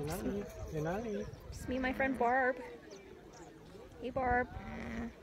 You're not leave. You're not leave. Just me and my friend Barb. Hey, Barb.